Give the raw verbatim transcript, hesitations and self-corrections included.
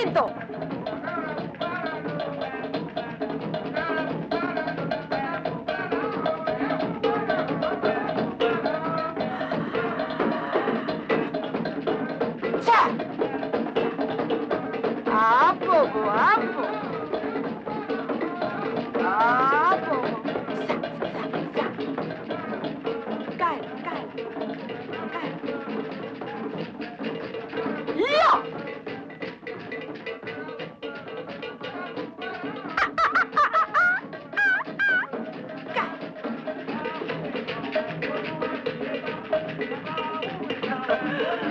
lento. C'è. A poco, a poco. A poco. Sa, sa, sa. Cae, cae. Cae. Io! Cae.